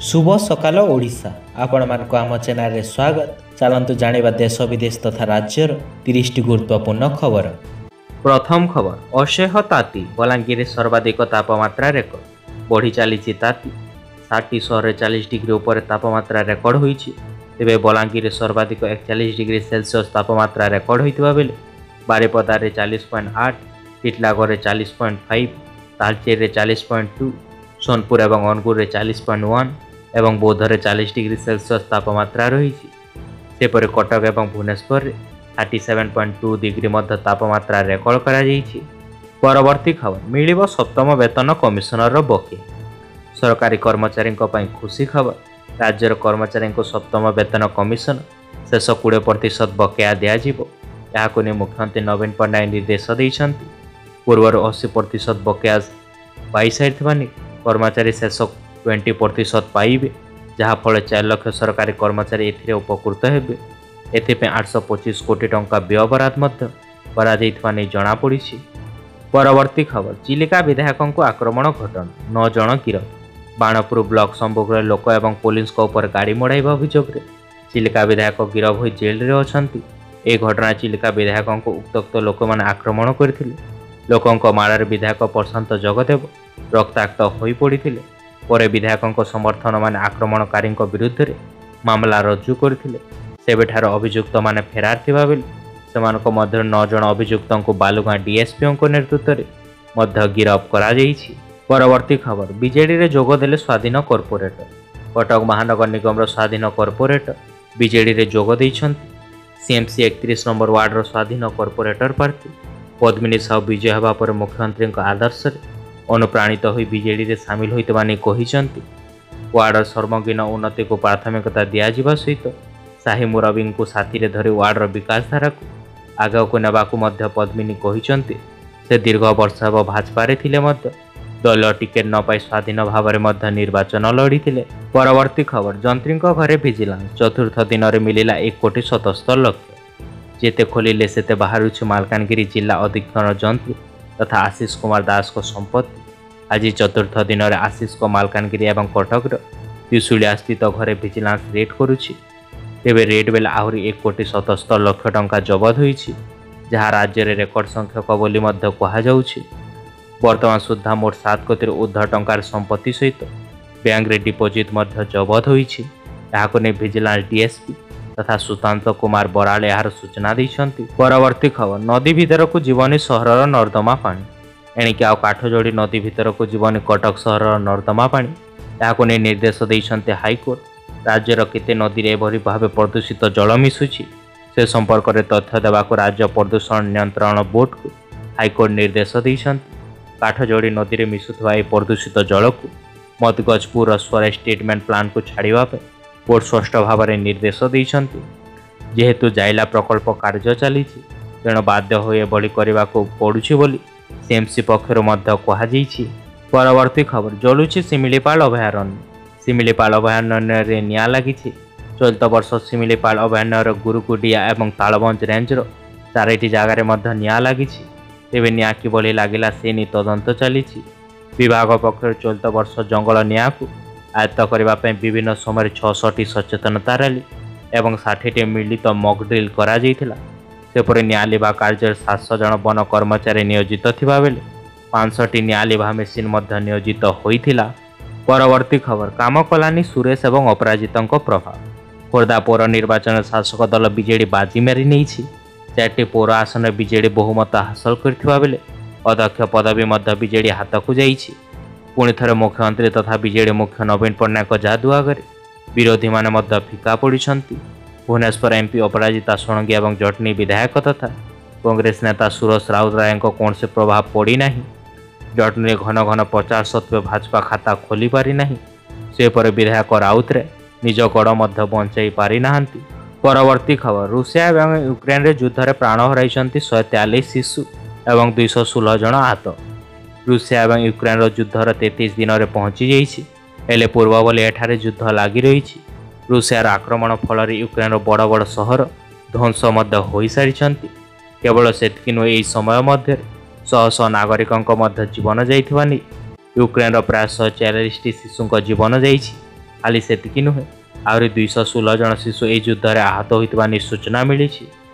शुभ सकाल ओडिशा आपण मानक आम चैनल स्वागत। चलतु जानिबा देश विदेश तथा राज्यर 30 गुरुत्वपूर्ण खबर। प्रथम खबर, असह्य ताती बलांगीर सर्वाधिक तापमात्रा रेकर्ड बढ़ी चली। ताती 60 सहर 40 डिग्री उपर तापमात्रा रेकर्ड होईछि। तेबे बलांगीर सर्वाधिक 41 डिग्री सेल्सियस तापमात्रा रेकर्ड होइतिबा बेले बारिपदारे 40.8, टिटलागढ़ 40.5, तालचेर 40.2, सोनपुर एवं अनुगुर 40.1 एवं बौद्धरे 40 डिग्री सेल्सियस तापमात्रा रही। सेपरि कटक एवं भुवनेश्वर 37.2 डिग्री मध्य तापमात्रा रेकर्ड करा जाइछि। परवर्ती खबर, मिलिब सप्तम वेतन कमिशनर बके। सरकारी कर्मचारी खुशी खबर, राज्यर कर्मचारी सप्तम वेतन कमिशन शेष 20% बकेया दिज्व। यहाँ नहीं मुख्यमंत्री नवीन पट्टनायक निर्देश देइछन्ति। पूर्वर 80% बकेया पाई सारी कर्मचारी शेष 20% पाइबे, जहाँफल 4 लाख सरकारी कर्मचारी एथिरे उपकृत हेबे। एथिपे 825 कोटी टंका व्ययबराद नहीं जनापड़ी। परवर्ती खबर, चिलिका विधायकों को आक्रमण घटना 9 जन गिरफ। बाणपुर ब्लॉक संमुखें लोक एवं पुलिस उपर गाड़ी मड़ाइबा अभियोग चिलिका विधायक गिरफ हो जेल रे अछंती। ए घटना चिलिका विधायकों को उक्तक्त लोक मैंने आक्रमण करथिले। लोकों माड़े विधायक प्रशांत जगदेव रक्ताक्त हो पड़ते। पर विधायकों समर्थन माने आक्रमणकारी विरुद्ध रे मामला रज्जु करथिले। सेबेठार अभियुक्त माने फेरार थिबा बेले सेमानक मध्य 9 जन अभियुक्तों को बालुगाँ डीएसपी नेतृत्व में गिरफ करा जाइछि। परवर्ती खबर, बीजेडी रे जोग देले स्वाधीन कॉर्पोरेटर। कटक महानगर निगम स्वाधीन कॉर्पोरेटर बीजेडी रे जोग दैछन्ति। सीएमसी 31 नंबर वार्डर स्वाधीन कॉर्पोरेटर प्रार्थी पद्मिनी साहू विजय होगा पर मुख्यमंत्री आदर्श अनुप्राणित हो बीजेडी रे सामिल होइतबा नै कहिसन्ति। वार्डर सर्वांगीन उन्नति को प्राथमिकता दियाजिबा सहित साही मुरबी को साथी रे धरी वार्डर विकास धारा को आगे को नेबाकू मध्य पद्मिनी कहिसन्ति। से दीर्घ वर्ष हेब भाजपा रे थिले मध्य दल टिकेट न पाई स्वाधीन भाव में निर्वाचन लड़ी। परवर्ती खबर, जंत्री घरे भिजिलांस चतुर्थ दिन में मिलला 1,77,00,000। जेते खोलिले सेते बाहरुछि मालकानगिरी जिला अधीक्षण जंत्री तथा आशीष कुमार दास को संपत्ति। आज चतुर्थ दिन में आशीष को मालकानगिरी एवं कटक त्रिशूलिया स्थित घरे भिजिलांस रेड करुछि। तेबे रेड बेले आहरी 1,77,00,000 टंका जबत होइछि, जहाँ राज्य में रेकर्ड संख्यक बोली मध्य कहुछि। वर्तमान सुधा मोट 7 कोटी ऊर्ध्व टंकार संपत्ति सहित बैंक रे डिपोजिट मध्य जबत होइछि। याको ने विजिलेंस डीएसपी तथा सुशांत कुमार बराल यार सूचना दैछन्ति। परवर्ती खबर, नदी भीतर को जीवनी सहरर नर्दमा पानी। एणिकी आउ काठजोड़ी नदी भीतर को जीवनी कटक सहरर नर्दमा पानी याको ने निर्देश दैछन्ति हाईकोर्ट। राज्यर केते नदी रे एभरि भावे प्रदूषित जल मिसुछि से संपर्क में तथ्य देवाको राज्य प्रदूषण नियंत्रण बोर्ड को हाईकोर्ट निर्देश दैछन्ति। काठजोड़ी नदी में मिसुवा प्रदूषित जल को मदगजपुर स्वरेज ट्रिटमेंट प्लांट को छाड़ा बोर्ड स्पष्ट भाव में निर्देश देइछन्ति। जेहेतु जाइला प्रकल्प कार्य चली तेणु बाध्य हो एभली करने को पड़ुछि बोली सीएमसी पक्षर मध्य कहुछि। परवर्ती खबर, जलुछि सिमिलीपाल अभयारण्य। सिमिलीपाल अभयारण्य रे निया लागिछि। चलित वर्ष सिमिलीपाल अभयारण्यर गुरुकुडिया एवं तालबंज रेंजर 4टी जगार मध्य निया लागिछि। तेबे निया किभली लागिला से नि तदंत चली। विभाग पक्षर चलित वर्ष जंगल निया को आयत्त करने विभिन्न समय 600टी सचेतनता रैली एवं 60टी मिलित मॉक ड्रिल करा जाइथिला। सेपरि निया लिभा कार्य 700 जन वन कर्मचारी नियोजित थिबा बेले 500टी निया लिभा मेसिन मध्य नियोजित होइथिला। परवर्ती खबर, काम कलानी सुरेश एवं अपराजितों प्रभाव। खोर्धा पौर निर्वाचन शासक दल बीजेडी बाजी मारी नहीं। 4टी पौर आसन बीजेडी बहुमत हासिल करथिबा बेले अध्यक्ष पदवी मध्य बीजेडी हाथ को जाइछि। पुणी थे मुख्यमंत्री तथा बीजेडी मुख्य नवीन पट्टनायक जादू आगे विरोधी माने मध्य फिका पड़िछन्ति। भुवनेश्वर एमपी अपराजिता षडंगी और जटनी विधायक तथा कांग्रेस नेता सुरेश राउतराय कौन से प्रभाव पड़ना। जटनी घन घन प्रचार सत्वे भाजपा खाता खोली पारि नहीं। सेपर विधायक राउतराय निज गड़ मध्य बंचाई पारि नाहांती। परवर्ती खबर, रूसिया और यूक्रेन रे युद्ध में प्राण हराई 143 शिशु एवं 216 जन आहत। रूसिया और यूक्रेन युद्धर 33 दिन में पहुंची जाइछि। हेले पूर्व बोले एठारे युद्ध लगी रही। रूसियार आक्रमण फल यूक्रेन बड़ बड़ सहर ध्वंस हो सारी। केवल सेतिक नुहे यही समय मध्य शह शह नागरिकों मध्य जीवन जाइथिबा यूक्रेन प्राय 140 शिशु जीवन जाइछि। खाली सेतिकी नुहे आहरी 216 जन शिशु यह युद्ध में आहत होता सूचना मिली।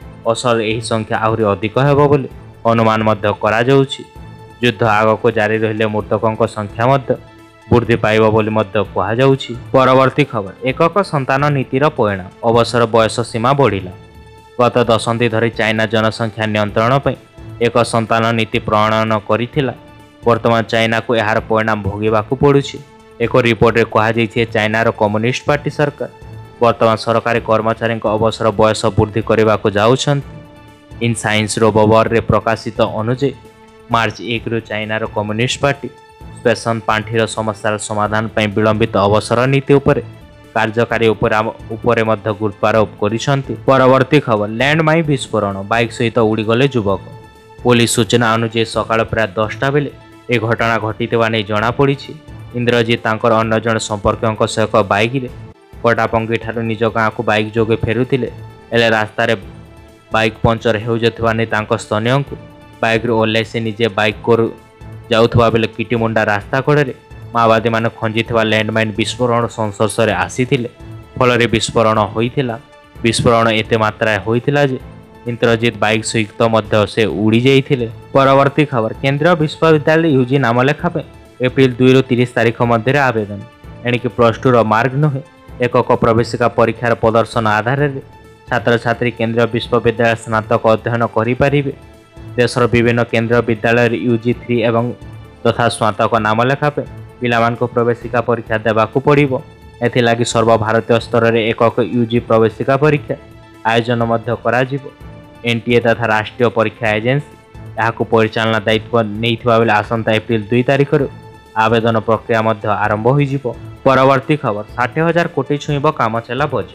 असल यही संख्या आहरी अधिक हेब बोली अनुमान करा जाउछि। युद्ध आगक जारी रहिले मृतकों संख्या वृद्धि पाइब बोली कहा जाउछि। परवर्ती खबर एकक संतान नीतिर परिणाम अवसर बयस सीमा बढ़िला। गत दशंधि धरी चाइना जनसंख्या नियंत्रण पर एक संतान नीति प्रणयन करिथिला। वर्तमान चाइना को यार परिणाम भोगवाक पड़ुछि। एक रिपोर्ट में कहुई चाइनार कम्युनिस्ट पार्टी सरकार वर्तमान सरकारी कर्मचारी अवसर बयस वृद्धि करने को जाउछन्ति। इन साइंस रोबर रे प्रकाशित अनुଯାयी मार्च 1 रु चाइनार कम्युनिस्ट पार्टी पेंशन पांठीर समस्यार समाधान पर विलंबित अवसर नीति उपरे कार्यकारी उपरे गुरुत्वारोप करिसेंति। परवर्ती खबर लैंडमाइन विस्फोरण बाइक सहित उड़ीगले युवक। पुलिस सूचना अनुଯାयी सकाळ प्राय 10टा बेले ए घटना घटिथिबा नै जଣାपड़ी। इंद्रजीत तांकर अन्य जन संपर्कों सह एक बाइक रे कटापंगी ठारू निज गाँव को बाइक जोगे फेरुथिले। एले रास्ता रे बाइक पंचर हेउजथबा नै तांको स्थानीय को बाइक रे ओल्लै से निजे बाइक को जाउथबा बेले किटिमुंडा रास्ता कड़े माओवादी मान खंजिथिबा लैंडमाइन विस्फोरण संस्पर्श रे आसीथिले। फल विस्फोरण होइथिला। विस्फोरण एते मात्रा होइथिला जे इंद्रजीत बाइक सहित मध्य से उड़ी जाइथिले। परवर्ती खबर केंद्रीय विश्वविद्यालय यूजी नामलेखा पे एप्रिल 2 रु 30 तारीख मध्य आवेदन। एणिकी +2 मार्ग नुहे एकक प्रवेशिका परीक्षार प्रदर्शन आधार में छात्र छात्री केंद्रीय विश्वविद्यालय स्नातक अध्ययन करें। देशर विभिन्न केंद्रीय विद्यालय यूजी 3 एवं तथा स्नातक नामलेखा पे पिलामानको प्रवेशिका परीक्षा देवाकू पड़िबो। एथिलागि सर्वभारतीय स्तर में एकक यूजी प्रवेशिका परीक्षा आयोजन मध्य कराजिबो। एनटीए तथा राष्ट्रीय परीक्षा एजेंसी यहाँ परिचालना दायित्व नहीं आसंता एप्रिल 2 तारीख आवेदन प्रक्रिया मध्य आरंभ हो। परवर्ती खबर 60,000 कोटी छुईब काम चला बजेट।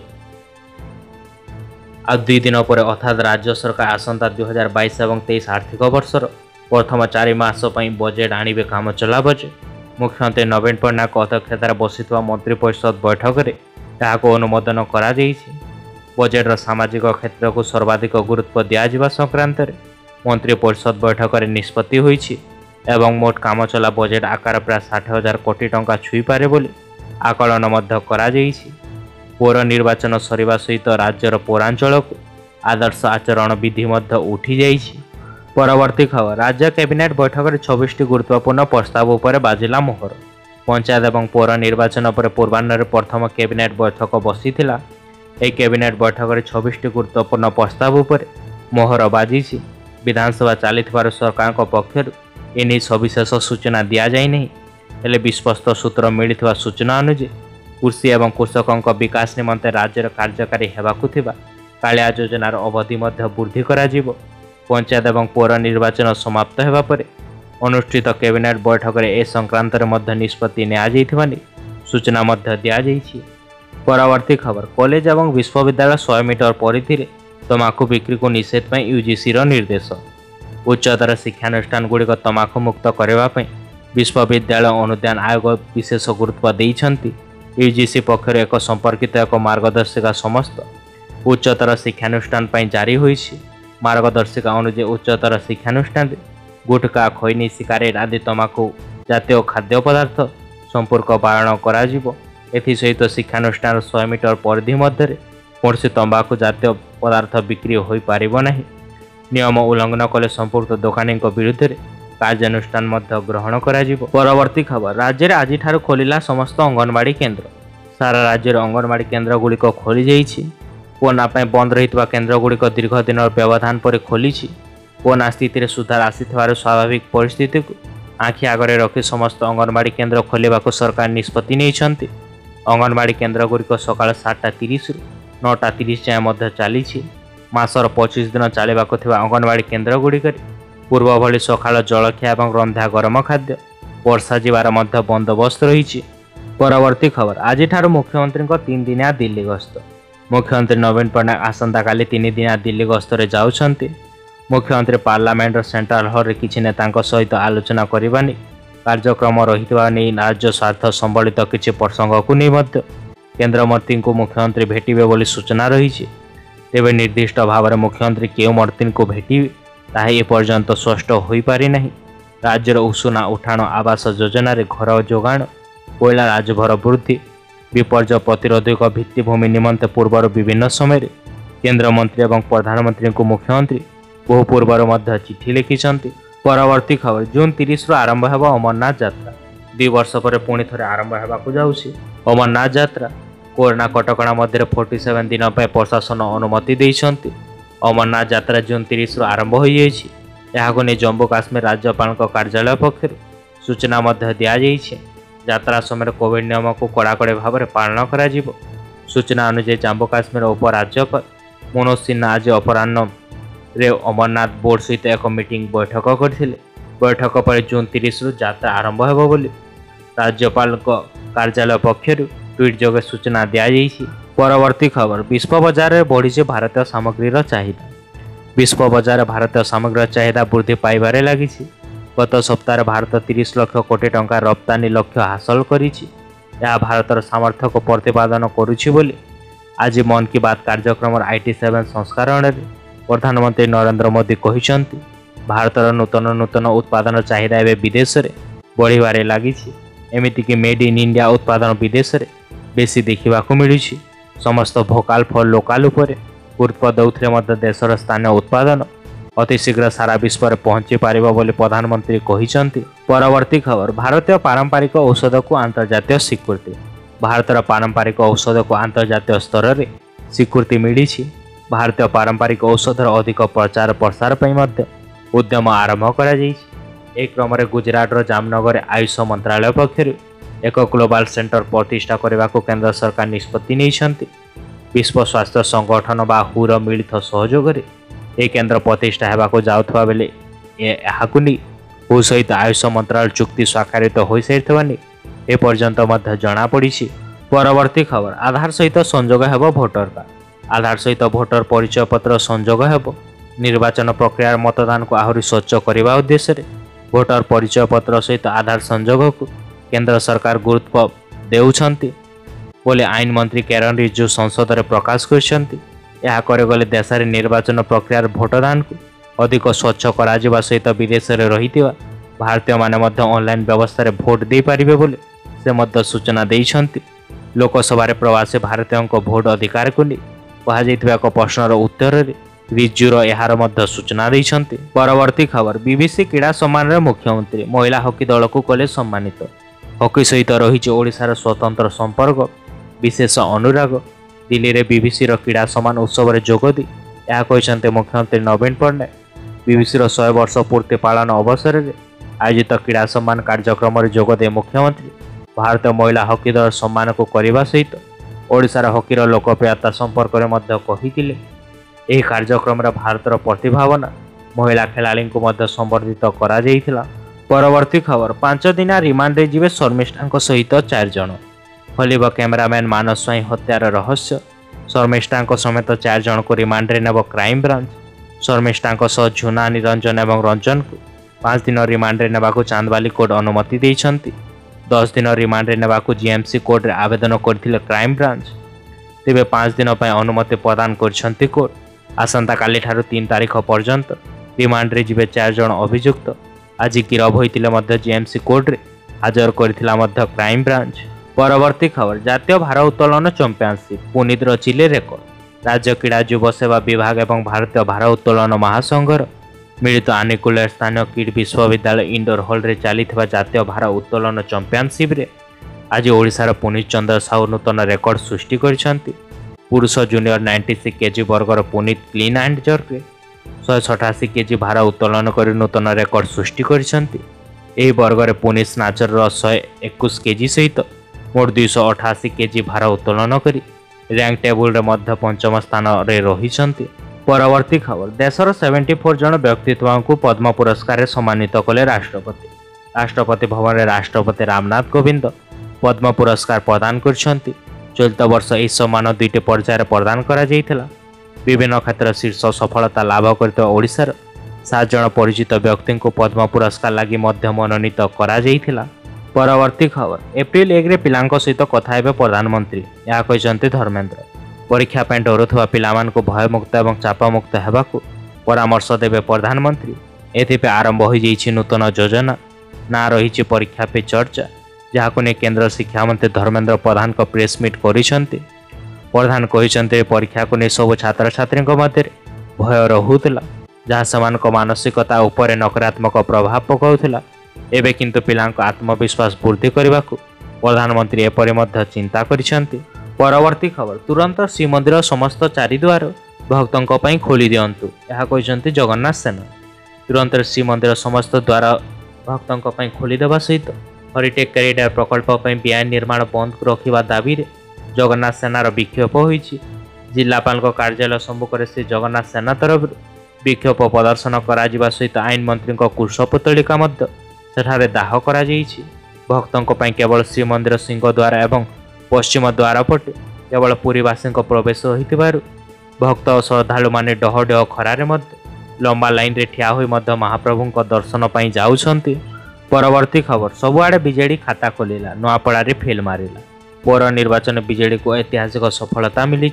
आ 2 दिन पर अर्थात राज्य सरकार आसंता 2022 और 23 आर्थिक वर्षर प्रथम 4 मास बजेट आणवे काम चला बजेट। मुख्यमंत्री नवीन पट्टनायक अध्यक्षतार बसिଥିବା मंत्रिपरिषद बैठक में यहाँ अनुमोदन करा बजेट्र सामाजिक क्षेत्र को सर्वाधिक गुरुत्व दिज्वा संक्रांत मंत्रिपरिषद बैठक में निष्पत्ति होईछि एवं मोट काम चला बजेट आकार प्राय 60,000 कोटी टंका छुई पारे बोली आकलन मध्य करा जाइछि। पौर निर्वाचन सरिबा सहित राज्यर पौरांचल को आदर्श आचरण विधि मध्य उठी जाइछि। परवर्ती खबर राज्य कैबिनेट बैठक में 26टी गुरुत्वपूर्ण प्रस्ताव उपर बाजिला मोहर। पंचायत एवं पौर निर्वाचन पर पूर्वाह्न प्रथम कैबिनेट बैठक बसीथिला। यह कैबिनेट बैठक में 26टी गुरुत्वपूर्ण प्रस्ताव उपर मोहर बाजिछि। विधानसभा चली सरकार पक्षर एने सविशेष सूचना दि जाए नहीं हेले विश्वस्त सूत्र मिलता सूचना अनुଯାयी कृषि एवं कृषकों विकास निमंते राज्यर कार्यकारी हेबाकु थिबा कालिया योजनार अवधि मध्य वृद्धि कराजिबो। पंचायत एवं पौर निर्वाचन समाप्त हेबा परे अनुष्ठित कैबिनेट बैठक में ए संक्रांत मध्य निष्पत्ति नियाजाइथिबानी सूचना मध्य दिया जाइछि। परवर्ती खबर कॉलेज एवं विश्वविद्यालय 100 मीटर परिधि रे तमाकू बिक्री को निषेध पर यूजीसी निर्देश। उच्चतर शिक्षानुष्ठान गुड़िक तमाकू मुक्त करने विश्वविद्यालय अनुदान आयोग विशेष गुरुत्व देइछन्ति। यूजीसी पक्षर एक संपर्कित एक मार्गदर्शिका समस्त उच्चतर शिक्षानुष्ठान पर जारी होइछि। मार्गदर्शिका अनुଯାयी उच्चतर शिक्षानुष्ठान गुटखा खैनी सिगारेट आदि तमाकू जातीय खाद्य पदार्थ संपर्क पालन कराजिबो। एथि सहित शिक्षानुष्ठान 100 मीटर परिधि मध्य कौन तंबाकू जातीय पदार्थ बिक्री हो पारिबो नाही। नियम उल्लंघन कले संपुक्त दोकानी विरुद्ध कार्यानुष्ठान ग्रहण कराजिबो। परवर्ती खबर राज्य में आज खोलिला समस्त अंगनवाड़ी केन्द्र। सारा राज्य अंगनवाड़ी केन्द्र गुड़िक खोली जाइछि। कोरोना बंद रही केन्द्र गुड़िक दीर्घ दिन व्यवधान पर खोली। कोरोना स्थिति में सुधार आसिथिबार स्वाभाविक परिस्थिति को आखि आगे रखी समस्त अंगनवाड़ी केन्द्र खोलिबा को सरकार निष्पत्ति नहीं। अंगनवाड़ी केन्द्र गुड़िक सकाळ 7:30 रु 9:30 जाए मध्य चली। मासर 25 दिन चलवाक अंगनवाड़ी केन्द्र गुड़िक पूर्व भली सकाळ जलखिया और रंधा गरम खाद्य वर्षा जीवार मध्य बंदोबस्त रही। परवर्ती खबर आज मुख्यमंत्री 3 दिनिया दिल्ली गस्त। मुख्यमंत्री नवीन पट्टनायक आसंता काली 3 दिनिया दिल्ली गस्तरे जाउछन्ति। मुख्यमंत्री पार्लियामेंट सेंट्रल हॉल में किछि नेतांक सहित आलोचना करबानी कार्यक्रम रहितबा नै राज्य स्वार्थ संबलित किछि प्रसंग को नै मध्य केन्द्रमंत्री को मुख्यमंत्री भेटिबे बोली सूचना रही। तेबे निर्दिष्ट भाव में मुख्यमंत्री केउ मंत्री को भेटिबे ताहा एपर्यंत स्पष्ट हो पारि नाही। राज्यर उषुना उठाण आवास योजन घर जोगाण कोयला राजभर वृद्धि विपर्य प्रतिरोधक भित्तिभूमि निमंते पूर्वर विभिन्न समय केन्द्रमंत्री और प्रधानमंत्री को मुख्यमंत्री बहु पूर्वर चिठी लिखिं। परवर्ती खबर जून 30 आरंभ होगा अमरनाथ यात्रा। 2 वर्ष पर पुणी थे आरंभ होगा जाऊँगी अमरनाथ यात्रा। कोरोना कटकणा मध्य 47 दिन पर प्रशासन अनुमति देते। अमरनाथ यात्रा जून 30 आरंभ हो नहीं जम्मू काश्मीर राज्यपाल कार्यालय पक्षर सूचना दी यात्रा समय कोविड नियम को कड़ाकड़ी भाव में पालन करा। सूचना अनुसार जम्मू काश्मीर उपराज्यपाल मनोज सिन्हा आज अपराह्न रे अमरनाथ बोर्ड सहित एक मीटिंग बैठक करते। बैठक पर जून 30 यात्रा आरंभ होब बोली राज्यपाल कार्यालय पक्षर ट्वीट जोगे सूचना दी। परवर्ती खबर विश्व बजार में बढ़ी भारतीय सामग्री चाहिदा। विश्व बजार भारतीय सामग्री चाहिदा वृद्धि पाइबारे लगी। गत सप्ताह भारत 30 लाख कोटी टंका रप्तानी लक्ष्य हासिल करिछि। यह भारतर सामर्थ्य को प्रतिपादन करुछि बोली आज मन की बात कार्यक्रम IT7 संस्करण में प्रधानमंत्री नरेंद्र मोदी कहते भारतर नूतन नूतन उत्पादन चाहिदा एवं विदेश में बढ़िबारे लगी। एमितिक मेड इन इंडिया उत्पादन विदेश में बेसी देखा मिलूँ। समस्त भोकाल फॉर लोकाल उपर गुरुत्व दौरे देशर स्थानीय उत्पादन अति शीघ्र सारा विश्व में पहुंची पार बोली प्रधानमंत्री कहते। परवर्ती खबर भारतीय पारंपरिक औषध को अंतर्जातीय स्वीकृति। भारतर पारंपरिक औषध को अंतर्जातीय स्तर में स्वीकृति मिली। भारतीय पारंपरिक औषधर अधिक प्रचार प्रसार पर उद्यम आरंभ कर क्रम गुजरात जामनगर आयुष मंत्रालय पक्षर एक ग्लोबल सेंटर प्रतिष्ठा करने को केंद्र सरकार निष्पत्ति नहीं। विश्व स्वास्थ्य संगठन बा हुर मिलित सहयोग ये केंद्र प्रतिष्ठा होगा जाऊा बेले हु सहित आयुष मंत्रालय चुक्ति स्वाक्षरित हो सारी एपर्यंत जनापड़ी। परवर्ती खबर आधार सहित संजोग होब भोटर कार्ड। आधार सहित भोटर परिचय पत्र संजोग होब। निर्वाचन प्रक्रिया मतदान को आहरी स्वच्छ करने उद्देश्य भोटर परिचय पत्र सहित आधार संजोग को केंद्र सरकार गुरुत्व देउछंती बोले आईन मंत्री किरण रिजिजू संसद में प्रकाश करगले देश में निर्वाचन प्रक्रिया भोटदान को अधिक स्वच्छ करा सहित विदेश में रही भारतीय माने ऑनलाइन व्यवस्था भोट दे पारिबे बोले से सूचना देइछंती। लोकसभा प्रवासी भारतीयों भोट अधिकार को नहीं कह प्रश्नर उत्तर में रिजिजूर यार सूचना देइछंती। परवर्ती खबर बीबीसी क्रीड़ा सम्मान में मुख्यमंत्री महिला हॉकी दल को कले सम्मानित। हॉकी सहित रही ओडिशार स्वतंत्र संपर्क विशेष अनुराग। दिल्ली में बीबीसी क्रीड़ा सम्मान उत्सव में जोगदी यह कहते मुख्यमंत्री नवीन पट्टनायक। बीबीसी 100 वर्ष पूर्ति पालन अवसर में आयोजित क्रीड़ा सम्मान कार्यक्रम में जोगदे मुख्यमंत्री भारतीय महिला हॉकी दल सम्मान को करने सहित ओडिशार हॉकीर लोकप्रियता संपर्क में कही कार्यक्रम में भारतर प्रतिभावना महिला खेलाड़ी को संबर्धित करा जाइथिला। परवर्ती खबर 5 दिन रिमांड रे जीवे शर्मिष्ठा सहित 4 जन। फलिब कैमरामैन मानस स्वाई हत्यार रहस्य। शर्मिष्ठा समेत 4 जन को रिमांड रे नेब क्राइम ब्रांच। शर्मिष्ठा सह झुना निरंजन और रंजन को 5 दिन रिमांड रे नेबाकू चांदबाली कोर्ट अनुमति देइछंती। 10 दिन रिमांड रे नेबाकू जीएमसी कोर्ट रे आवेदन करथिले क्राइम ब्रांच। तेबे 5 दिन पर अनुमति प्रदान करछंती कोर्ट। आसंता काली ठारू 3 तारीख पर्यंत रिमांड रे जीवे 4 जन अभियुक्त। आज गिरफ होते जीएमसी कोर्ट रे हाजर करथिला क्राइम ब्रांच। परवर्ती खबर जातीय भार उत्तोलन चैंपियनशिप पुनीत रचिले रेकर्ड। राज्य क्रीड़ा युव सेवा विभाग एवं भारतीय भार उत्तोलन महासंघर मिलित आनुकूल्य स्थानीय किड विश्वविद्यालय इंडोर हॉल रे चलीथिबा जातीय भार उत्तोलन चैंपियनशिप रे आज ओडिशार पुनीत चंद्र साहू नूतन रेकर्ड सृष्टि करिसेंती। पुरुष जूनियर 96 केजी वर्गर Punit clean and jerk 188 KG भार उत्तोलन कर नूतन रेकर्ड सृष्टि करिसेंती। एही वर्गर पुनीत स्नाचर 121 केजी सहित मोट 288 केजी भार उत्तोलन करी रैंक टेबुल रे मध्य 5म स्थान रे रहिसेंती। परवर्ती खबर देशर 74 जन व्यक्तित्व को पद्म पुरस्कार रे सम्मानित कले राष्ट्रपति। राष्ट्रपति भवन रे राष्ट्रपति रामनाथ कोविंद पद्म पुरस्कार प्रदान करछंती। चलित वर्ष यह सम्मान 2टी पर्यायर प्रदान करा जाइथिला। विभिन्न क्षेत्र शीर्ष सफलता लाभ करते ओडिशार 7 जन परिचित व्यक्ति को पद्म पुरस्कार लगी मनोनीत करा जाइथिला। परवर्ती खबर एप्रिल 1 रे पिलांको सहित कथा हेबे प्रधानमंत्री या कहते धर्मेंद्र। परीक्षा पे डरुवा पिलामान को भयमुक्त और चापमुक्त होगाकू परामर्श देवे प्रधानमंत्री। एथिपे आरंभ हो जाइछि नूतन योजना ना रही परीक्षा पे चर्चा जहां ने केंद्र शिक्षा मंत्री धर्मेंद्र प्रधान को प्रेस मीट करिसेंती। प्रधान कहिसेंती परीक्षा को नहीं सब छात्र छात्री मध्य भय रहुला जहाँ समान मानसिकता उपर नकारात्मक प्रभाव पकाउला। एबे किंतु पिलांक आत्मविश्वास वृद्धि करने को प्रधानमंत्री एपरि मध्य चिंता करिसेंती। परवर्ती खबर तुरंत श्रीमंदिर समस्त चारिद्वार भक्तों पर खोली दिंतु यह कहते जगन्नाथ सेना। तुरंत श्रीमंदिर समस्त द्वार भक्तों पर खोलीदेवा सहित हरिटेक करिडर प्रकल्प बेआईन निर्माण बंद रखा दाबी जगन्नाथ सेनार विक्षोभ होईछि। जिलापाल कार्यालय सम्मुख श्री जगन्नाथ सेना तरफ विक्षोभ प्रदर्शन करा सहित आईन मंत्री कुशपुतलिका सेठारे दाह करा जाइछि। भक्तों पर केवल श्रीमंदिर सिंहद्वार एवं पश्चिम द्वार पटे केवल पुरीवासी प्रवेश होइथिबारु भक्त और श्रद्धालु माने डह डह खरारे लंबा लाइन रे ठिया होई महाप्रभु दर्शन पाई जाउछंती। परवर्ती खबर सबुआडे बीजेडी खाता खोलिला नुआपड़ारे फेल मारिला। पौर निर्वाचन बीजेडी को ऐतिहासिक सफलता मिली।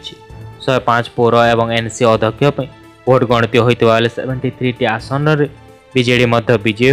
105 पौर एवं एनसी अध्यक्ष भोट गणति होता 73 टी आसन रे बीजेडी विजयी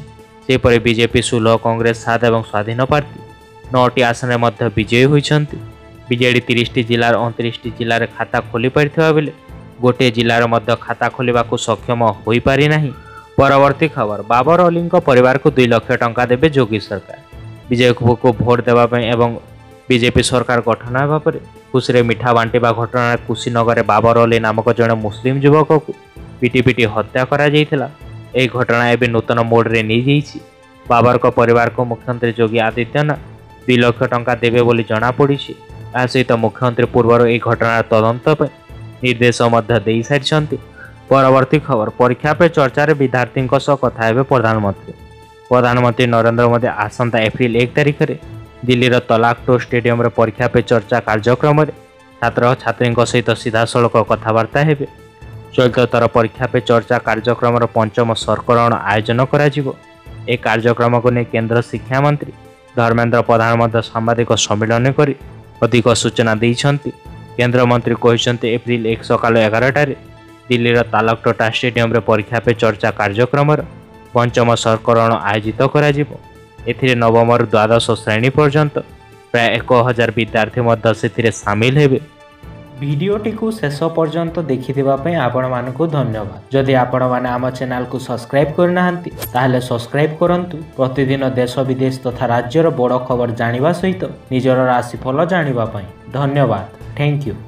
होईपर बीजेपी 16 कांग्रेस 7 एवं स्वाधीन पार्टी 9 टी आसन में विजयी होती। बीजेडी 30 टी जिलार 29 टी जिले में खाता खोली पारिथिबा बेले गोटे जिलार खाता खोलने को सक्षम हो पारि नाही। परवर्ती खबर बाबर अली परिवार को 2 लाख टंका देवे योगी सरकार। बीजेपी को भोट देवाई एवं बीजेपी सरकार गठन होगा पर खुशी मिठा बांटा घटना कुशीनगर बाबर अली नामक जड़े मुस्लिम युवक को पिटी पिटी हत्या करा जाइथिला। यह घटना एवं नूतन मोड़ में नहीं जाइछि। बाबर को परिवार को मुख्यमंत्री योगी आदित्यनाथ 2 लाख टंका देवे बोली जनापड़ी। या सहित मुख्यमंत्री पूर्व यह घटनार तदंत निर्देश दे सारी। परवर्ती खबर परीक्षा पे चर्चा विद्यार्थी कथा हेबे प्रधानमंत्री। प्रधानमंत्री नरेंद्र मोदी आसंता एप्रिल 1 तारिख में दिल्लीर तलाक टो स्टेडियम रे परीक्षा पे चर्चा कार्यक्रम छात्र छात्री सहित सीधासलख कथबार्ता हेबे। चलित थर परीक्षा पे चर्चा कार्यक्रम 5म संस्करण आयोजन करा जिवो। ए कार्यक्रम को नहीं केंद्र शिक्षा मंत्री धर्मेंद्र प्रधान सांबादिक सम्मेलन कर अधिक सूचना देइछंती। केंद्र मंत्री कहते एप्रिल 1 सकाल 11टार दिल्लीर तालकटोटा स्टेडियम रे परीक्षा पे चर्चा कार्यक्रम 5म संस्करण आयोजित करा जिवो। एथिरे नवम रु द्वादश श्रेणी पर्यंत प्राय 1000 विद्यार्थी से सामिल हेबे। भिडियोटी को शेष पर्यंत देखिथिबा आपण मानकु धन्यवाद। जदि आपण माने आम चैनल को सब्सक्राइब करनाहांती ताहले सब्सक्राइब करंतु। प्रतिदिन देश विदेश तथा राज्यर बड़ खबर जानिबा सहित निजर राशिफल जानिबा पई। धन्यवाद। Thank you.